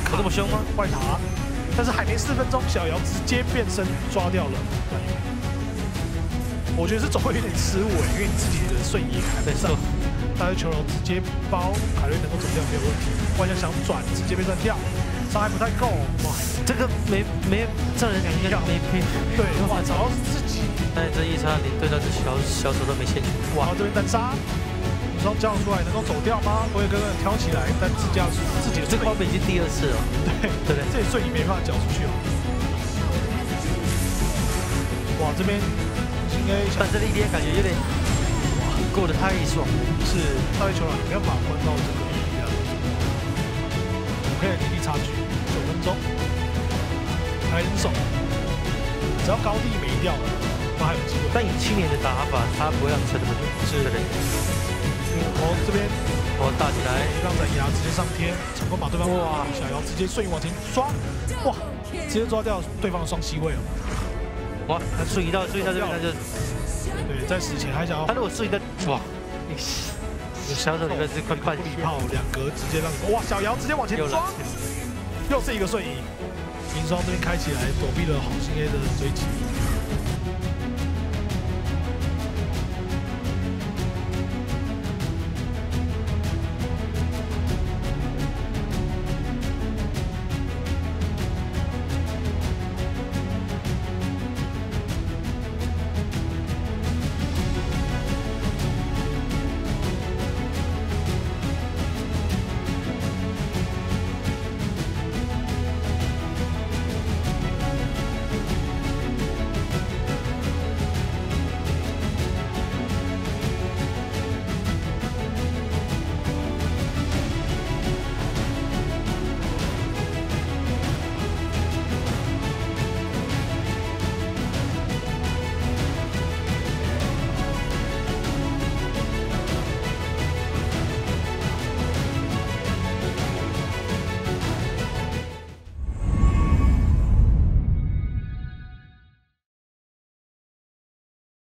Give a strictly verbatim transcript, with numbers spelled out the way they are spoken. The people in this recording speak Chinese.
卡这么凶吗？ 坏塔，但是还没四分钟，小姚直接变身抓掉了。我觉得是走位有点失误，因为你自己的瞬移还没上，但是球龙直接包凯瑞能够走掉没有问题，万象想转直接被断掉，伤害不太够，哇， 这个没没照人讲应该没配， 对，哇，主要是自己， 但这一杀连对到这小小手都没陷进， 哇，这边单杀。女双交出来能够走掉吗？我也哥哥挑起来，但自家自己的这个花本已经第二次了， 对对对，这瞬移没办法缴出去哦。哇，这边应该， 但这一天感觉有点哇过得太爽了， 是大卫球了，没办法关到这个比例了。五 K 的体力差距，九分钟，还很爽，只要高地没掉了，都还有机会。 但以青年的打法，他不会让你撑那么久， 是的。哦，这边哦大起来， 让斩牙直接上天，成功把对方哇小姚直接瞬移往前刷，哇，直接抓掉对方的双 C 位哦。 哇，他瞬移到瞬移到这边他就， 对，在死前还想要， 他如果瞬移到哇，小手里面是快半礼炮两格直接让哇小姚直接往前抓，又是一个瞬移，银双这边开起来躲避了红心 A 的追击。